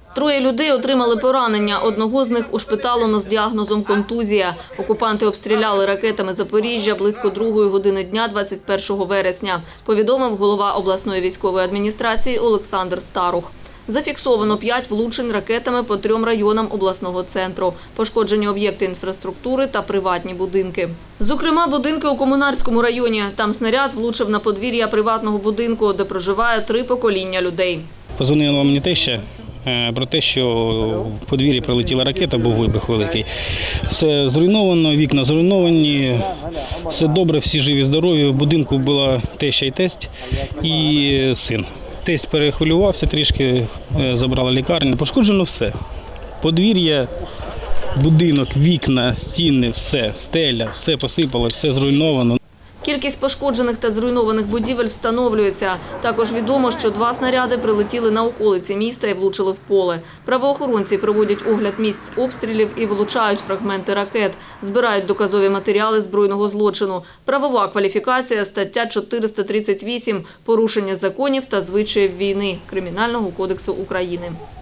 Троє людей отримали поранення. Одного з них ушпиталено з діагнозом контузія. Окупанти обстріляли ракетами Запоріжжя близько 2-ї години дня 21 вересня, повідомив голова обласної військової адміністрації Олександр Старух. Зафіксовано 5 влучень ракетами по 3 районам обласного центру. Пошкоджені об'єкти інфраструктури та приватні будинки. Зокрема, будинки у Комунарському районі. Там снаряд влучив на подвір'я приватного будинку, де проживає 3 покоління людей. Позвонила мені теща про те, що в подвір'ї прилетіла ракета, був вибух великий. Все зруйновано, вікна зруйновані, все добре, всі живі, здорові. В будинку була теща і тесть, і син. Тесть перехвилювався трішки, забрали лікарню. Пошкоджено все. Подвір'я, будинок, вікна, стіни, все, стеля, все посипало, все зруйновано. Кількість пошкоджених та зруйнованих будівель встановлюється. Також відомо, що 2 снаряди прилетіли на околиці міста і влучили в поле. Правоохоронці проводять огляд місць обстрілів і вилучають фрагменти ракет. Збирають доказові матеріали збройного злочину. Правова кваліфікація – стаття 438 «Порушення законів та звичаїв війни» Кримінального кодексу України.